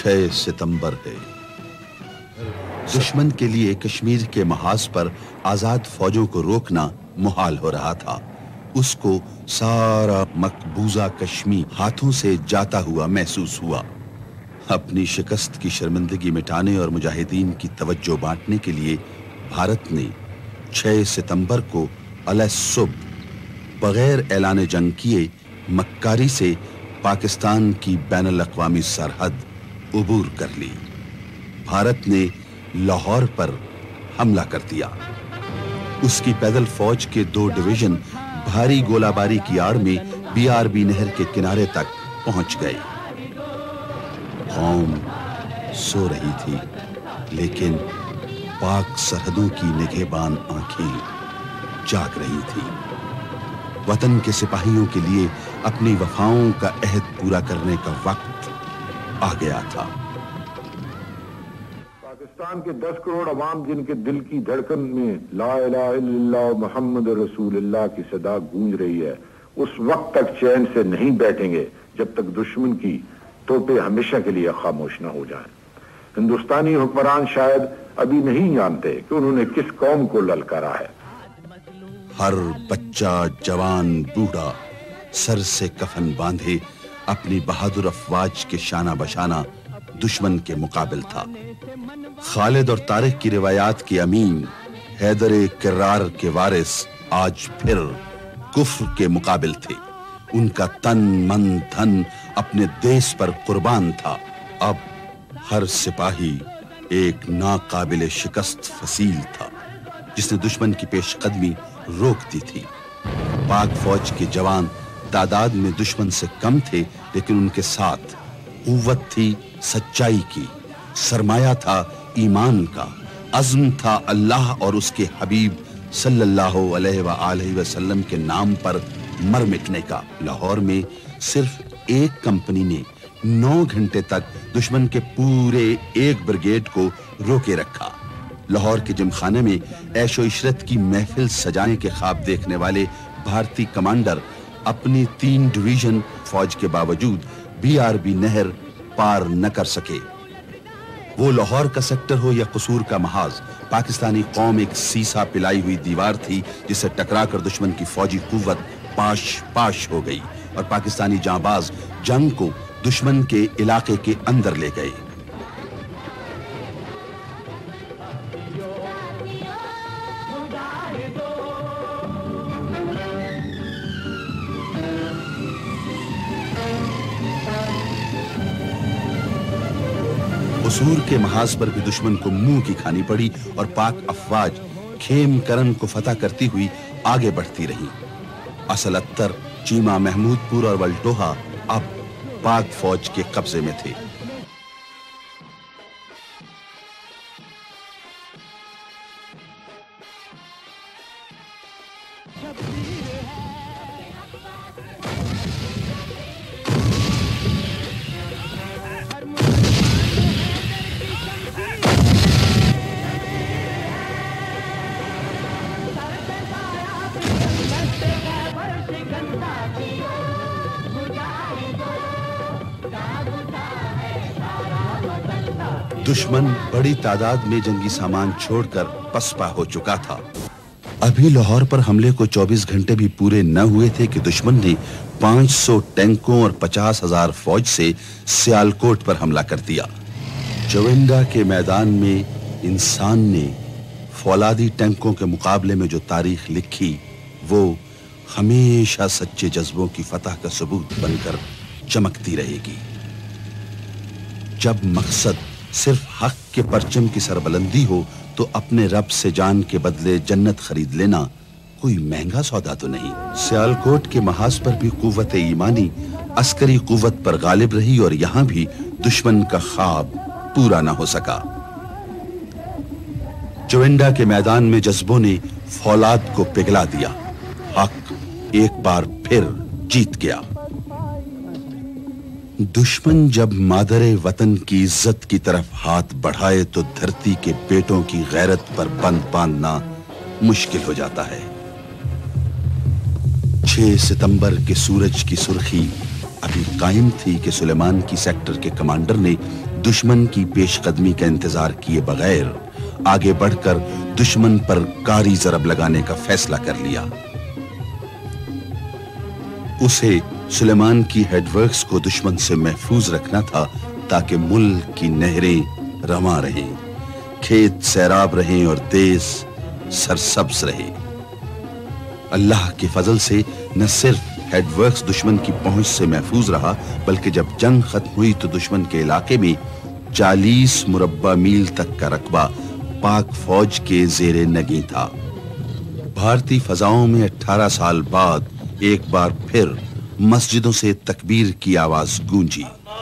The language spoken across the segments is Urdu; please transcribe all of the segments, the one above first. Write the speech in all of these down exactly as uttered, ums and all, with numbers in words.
छह सितंबर है। दुश्मन के लिए कश्मीर के महाज पर आजाद फौजों को रोकना मुहाल हो रहा था। उसको सारा मकबूजा कश्मीर हाथों से जाता हुआ महसूस हुआ। अपनी शिकस्त की शर्मिंदगी मिटाने और मुजाहिदीन की तवज्जो बांटने के लिए भारत ने छह सितंबर को अलह-सुबह बगैर ऐलान जंग किए मक्कारी से पाकिस्तान की बैनुल अक़वामी सरहद उबूर कर ली। भारत ने लाहौर पर हमला कर दिया। उसकी पैदल फौज के दो डिवीजन भारी गोलाबारी की आड़ में बीआरबी नहर के किनारे तक पहुंच गए। कौम सो रही थी, लेकिन पाक सरहदों की निगहबान आंखें जाग रही थी। वतन के सिपाहियों के लिए अपनी वफाओं का अहद पूरा करने का वक्त आ गया था। पाकिस्तान के दस करोड़ अवाम जिनके दिल की धड़कन में ला इलाहा इल्लल्लाह मुहम्मद रसूलुल्लाह की सदा गूंज रही है, उस वक्त तक चैन से नहीं बैठेंगे जब तक दुश्मन की तोपे हमेशा के लिए खामोश न हो जाएं। हिंदुस्तानी हुक्मरान शायद अभी नहीं जानते कि उन्होंने किस कौम को ललकारा है। हर बच्चा, जवान, बूढ़ा सर से कफन बांधे अपनी बहादुर अफवाज के शाना बशाना दुश्मन के मुकाबिल था। खालिद और तारिक की रिवायात के अमीन, हैदर किरार के वारिस आज फिर कुफ्र के मुकाबिल थे। उनका तन मन धन अपने देश पर कुर्बान था। अब हर सिपाही एक नाकाबिले शिकस्त फसील था जिसने दुश्मन की पेशकदमी रोक दी थी। पाक फौज के जवान तादाद में दुश्मन से कम थे, लेकिन उनके साथ कुव्वत थी सच्चाई की, सरमाया था ईमान का, अज़्म था अल्लाह और उसके हबीब सल्लल्लाहु अलैहि वसल्लम के नाम पर मर मिटने का। लाहौर में सिर्फ एक कंपनी ने नौ घंटे तक दुश्मन के पूरे एक ब्रिगेड को रोके रखा। लाहौर के जिमखाने में ऐशो इशरत की महफिल सजाने के ख्वाब देखने वाले भारतीय कमांडर अपनी तीन डिवीजन फौज के बावजूद बीआरबी नहर पार न कर सके। वो लाहौर का सेक्टर हो या कसूर का महाज, पाकिस्तानी कौम एक सीसा पिलाई हुई दीवार थी जिसे टकराकर दुश्मन की फौजी कुव्वत पाश पाश हो गई और पाकिस्तानी जांबाज जंग को दुश्मन के इलाके के अंदर ले गए। कसूर के महाज पर भी दुश्मन को मुंह की खानी पड़ी और पाक अफवाज खेम करन को फतह करती हुई आगे बढ़ती रही। असल अत्तर, चीमा, महमूदपुर और वल्टोहा अब पाक फौज के कब्जे में थे। दुश्मन बड़ी तादाद में जंगी सामान छोड़कर पसपा हो चुका था। अभी लाहौर पर हमले को चौबीस घंटे भी पूरे न हुए थे कि दुश्मन ने पाँच सौ टैंकों और पचास हजार फौज से सियालकोट पर हमला कर दिया। चविंडा के मैदान में इंसान ने फौलादी टैंकों के मुकाबले में जो तारीख लिखी, वो हमेशा सच्चे जज्बों की फतह का सबूत बनकर चमकती रहेगी। जब मकसद सिर्फ हक के परचम की सरबलंदी हो तो अपने रब से जान के बदले जन्नत खरीद लेना कोई महंगा सौदा तो नहीं। सियालकोट के महाज पर भी कुव्वत ईमानी अस्करी कुव्वत पर गालिब रही और यहां भी दुश्मन का ख्वाब पूरा ना हो सका। चविंडा के मैदान में जज्बों ने फौलाद को पिघला दिया। हक एक बार फिर जीत गया। दुश्मन जब मादरे वतन की इज्जत की तरफ हाथ बढ़ाए तो धरती के बेटों की गैरत पर बंद बांधना मुश्किल हो जाता है। छह सितंबर के सूरज की सुर्खी अभी कायम थी कि सुलेमान की सेक्टर के कमांडर ने دشمن کی پیش قدمی کا انتظار کیے بغیر آگے بڑھ کر دشمن پر کاری ضرب لگانے کا فیصلہ کر لیا۔ اسے سلیمان کی ہیڈ ورکس کو دشمن سے محفوظ رکھنا تھا تاکہ ملک کی نہریں رواں رہیں، کھیت سیراب رہیں اور دیس سرسبز رہے۔ اللہ کے فضل سے نہ صرف ہیڈ ورکس دشمن کی پہنچ سے محفوظ رہا، بلکہ جب جنگ ختم ہوئی تو دشمن کے علاقے میں چالیس مربع میل تک کا رقبہ پاک فوج کے زیر نگیں تھا۔ بھارتی فضاؤں میں اٹھارہ سال بعد ایک بار پھر مسجدوں سے تکبیر کی آواز گونجی۔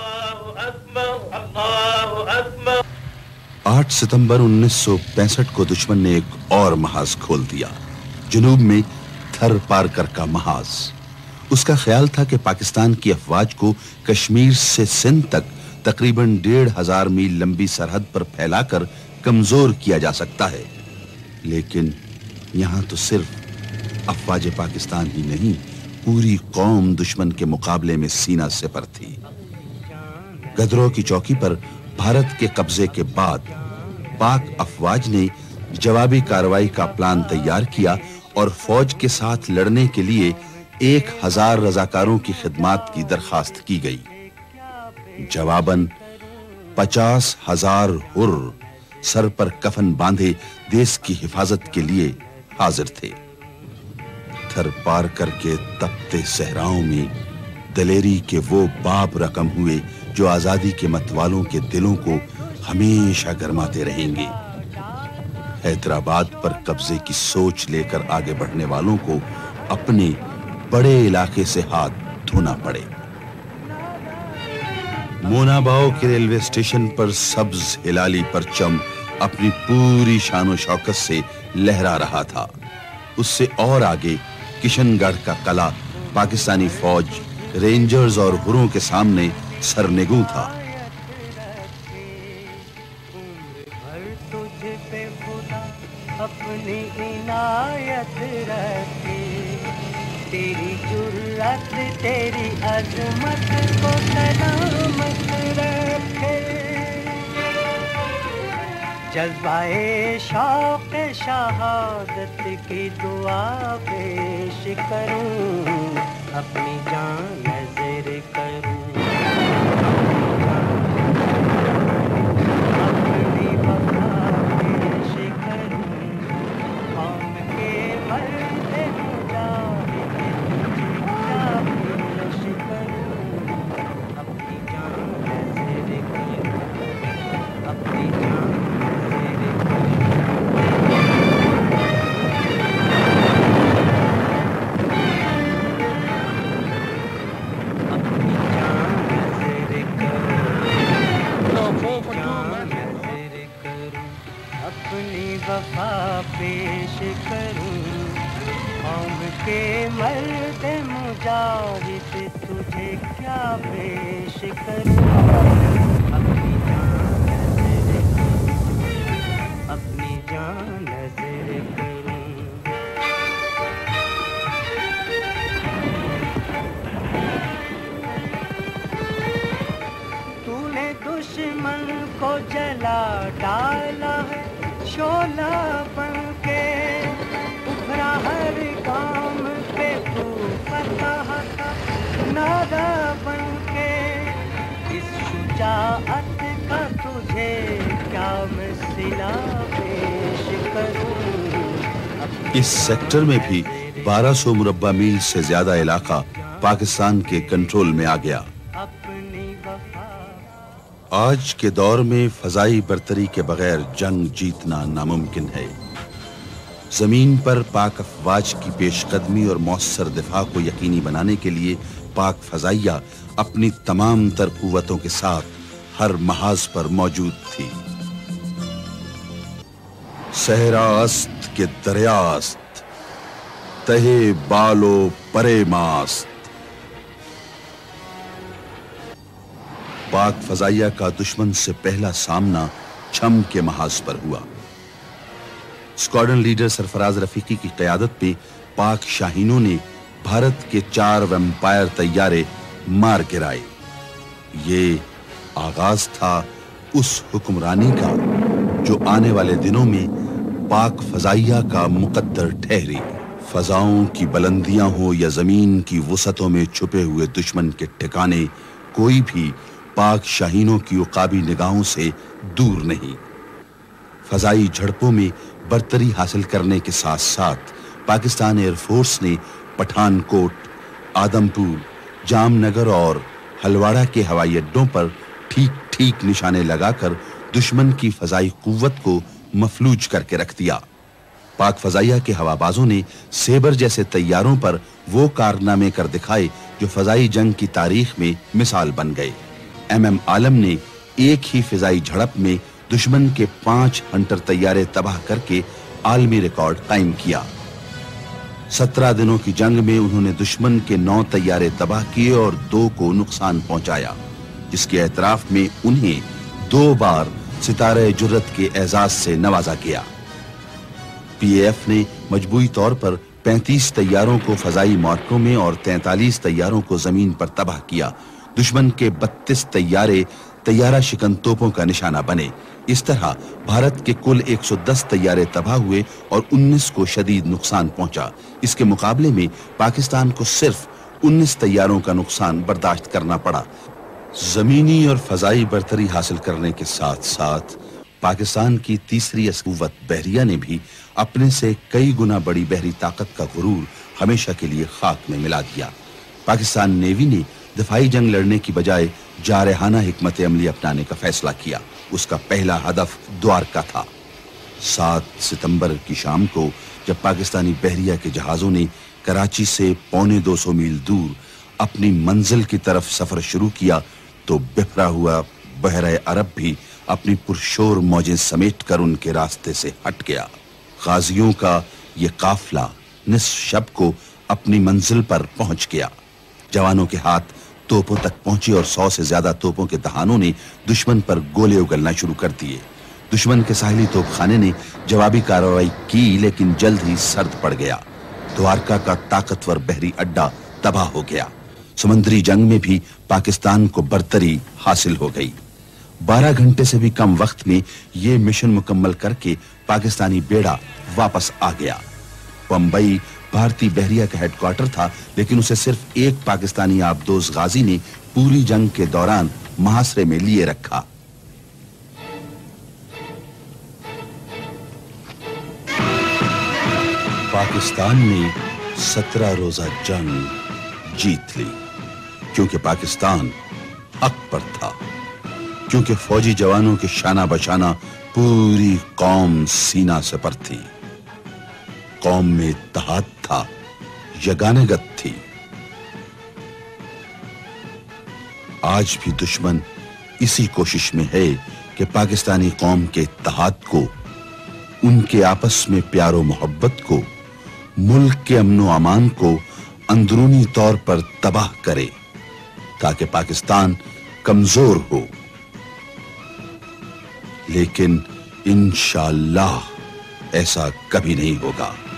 آٹھ ستمبر انیس سو پینسٹھ کو دشمن نے ایک اور محاذ کھول دیا، جنوب میں تھر پارکر کا محاذ۔ اس کا خیال تھا کہ پاکستان کی افواج کو کشمیر سے سندھ تک تقریباً ڈیڑھ ہزار میل لمبی سرحد پر پھیلا کر کمزور کیا جا سکتا ہے، لیکن یہاں تو صرف افواج پاکستان ہی نہیں، پوری قوم دشمن کے مقابلے میں سینہ سپر تھی۔ گدروں کی چوکی پر بھارت کے قبضے کے بعد پاک افواج نے جوابی کارروائی کا پلان تیار کیا اور فوج کے ساتھ لڑنے کے لیے ایک ہزار رضاکاروں کی خدمات کی درخواست کی گئی۔ جواباً پچاس ہزار حر سر پر کفن باندھے دیس کی حفاظت کے لیے حاضر تھے۔ تھر پار کر کے تپتے صحراؤں میں دلیری کے وہ باب رقم ہوئے جو آزادی کے متوالوں کے دلوں کو ہمیشہ گرماتے رہیں گے۔ حیدرآباد پر قبضے کی سوچ لے کر آگے بڑھنے والوں کو اپنے بڑے علاقے سے ہاتھ دھونا پڑے۔ مونا باؤ کے ریلوے اسٹیشن پر سبز ہلالی پرچم اپنی پوری شان و شوکت سے لہرا رہا تھا۔ اس سے اور آگے کشن گڑھ کا قلعہ پاکستانی فوج، رینجرز اور ہروں کے سامنے سرنگوں تھا۔ اپنی عنایت رکھے، تیری جرأت تیری عظمت کو سلامت رکھے، جذبہ شوق شہادت کی دعا پیش کروں، اپنی جان نذر کروں، اپنی وفا پیش کروں، قوم کے مرد مجاہد تجھے پیش کروں، اپنی جان نذر کروں، اپنی جان اپنی وفا پیش کروں، قوم کے مرد مجاہد تجھے کیا پیش کروں، اپنی جان نذر کروں، اپنی جان نذر کروں۔ تو نے دشمن کو جلا ڈالا ہے، شعلہ بن کے ابھرا ہر کام پہ تو فتح کا نعرہ بن کے، اس شجاعت کا تجھے کیا مثلا پیش کروں۔ اس سیکٹر میں بھی بارہ سو مربع میل سے زیادہ علاقہ پاکستان کے کنٹرول میں آ گیا۔ آج کے دور میں فضائی برتری کے بغیر جنگ جیتنا ناممکن ہے۔ زمین پر پاک افواج کی پیش قدمی اور مؤثر دفاع کو یقینی بنانے کے لیے پاک فضائیہ اپنی تمام تر قوتوں کے ساتھ ہر محاذ پر موجود تھی۔ صحرا است کے دریاست، تہے بالو پرے ماست۔ پاک فضائیہ کا دشمن سے پہلا سامنا چھم کے محاذ پر ہوا۔ اسکواڈرن لیڈر سرفراز رفیقی کی قیادت میں پاک شاہینوں نے بھارت کے چار ویمپائر طیارے مار گرائے۔ یہ آغاز تھا اس حکمرانی کا جو آنے والے دنوں میں پاک فضائیہ کا مقدر ٹھہری۔ فضاؤں کی بلندیاں ہوں یا زمین کی وسعتوں میں چھپے ہوئے دشمن کے ٹھکانے، کوئی بھی پاک شاہینوں کی عقابی نگاہوں سے دور نہیں۔ فضائی جھڑپوں میں برتری حاصل کرنے کے ساتھ ساتھ پاکستان ایئر فورس نے پٹھان کوٹ، آدم پور، جام نگر اور ہلواڑہ کے ہوائی اڈوں پر ٹھیک ٹھیک نشانے لگا کر دشمن کی فضائی قوت کو مفلوج کر کے رکھ دیا۔ پاک فضائیہ کے ہوابازوں نے سیبر جیسے طیاروں پر وہ کارنامے کر دکھائے جو فضائی جنگ کی تاریخ میں مثال بن گئے۔ ایم ایم عالم نے ایک ہی فضائی جھڑپ میں دشمن کے پانچ ہنٹر طیارے تباہ کر کے عالمی ریکارڈ قائم کیا۔ سترہ دنوں کی جنگ میں انہوں نے دشمن کے نو طیارے تباہ کیے اور دو کو نقصان پہنچایا، جس کے اعتراف میں انہیں دو بار ستارہ جرت کے اعزاز سے نوازا گیا۔ پی اے ایف نے مجموعی طور پر پینتیس طیاروں کو فضائی معرکوں میں اور تینتالیس طیاروں کو زمین پر تباہ کیا۔ دشمن کے بتیس طیارے طیارہ شکن توپوں کا نشانہ بنے۔ اس طرح بھارت کے کل ایک سو دس طیارے تباہ ہوئے اور انیس کو شدید نقصان پہنچا۔ اس کے مقابلے میں پاکستان کو صرف انیس طیاروں کا نقصان برداشت کرنا پڑا۔ زمینی اور فضائی برتری حاصل کرنے کے ساتھ ساتھ پاکستان کی تیسری قوت بحریہ نے بھی اپنے سے کئی گنا بڑی بحری طاقت کا غرور ہمیشہ کے لیے خاک میں ملا دیا۔ پاکستان نیوی نے دفاعی جنگ لڑنے کی بجائے جارحانہ حکمت عملی اپنانے کا فیصلہ کیا۔ اس کا پہلا ہدف دوارکا تھا۔ سات ستمبر کی شام کو جب پاکستانی بحریہ کے جہازوں نے کراچی سے پونے دو سو میل دور اپنی منزل کی طرف سفر شروع کیا تو بکھرا ہوا بحرہ عرب بھی اپنی پرشور موجیں سمیٹ کر ان کے راستے سے ہٹ گیا۔ غازیوں کا یہ قافلہ نصف شب کو اپنی منزل پر پہنچ گیا۔ جوانوں کے ہاتھ توپوں تک پہنچی اور سو سے زیادہ توپوں کے دہانوں نے دشمن پر گولے اگلنا شروع کر دیے۔ دشمن کے ساحلی توپ خانے نے جوابی کارروائی کی لیکن جلد ہی سرد پڑ گیا۔ دوارکا کا طاقتور بحری اڈا تباہ ہو گیا۔ سمندری جنگ میں بھی پاکستان کو برتری حاصل ہو گئی۔ بارہ گھنٹے سے بھی کم وقت میں یہ مشن مکمل کر کے پاکستانی بیڑا واپس آ گیا۔ بمبئی بھارتی بحریہ کا ہیڈ کوارٹر تھا، لیکن اسے صرف ایک پاکستانی آبدوز غازی نے پوری جنگ کے دوران محاصرے میں لیے رکھا۔ پاکستان نے سترہ روزہ جنگ جیت لی، کیونکہ پاکستان حق پر تھا، کیونکہ فوجی جوانوں کے شانہ بشانہ پوری قوم سینہ سپر تھی۔ قوم میں اتحاد تھا، یگانگت تھی۔ آج بھی دشمن اسی کوشش میں ہے کہ پاکستانی قوم کے اتحاد کو، ان کے آپس میں پیار و محبت کو، ملک کے امن و امان کو اندرونی طور پر تباہ کرے تاکہ پاکستان کمزور ہو۔ لیکن انشاءاللہ ایسا کبھی نہیں ہوگا۔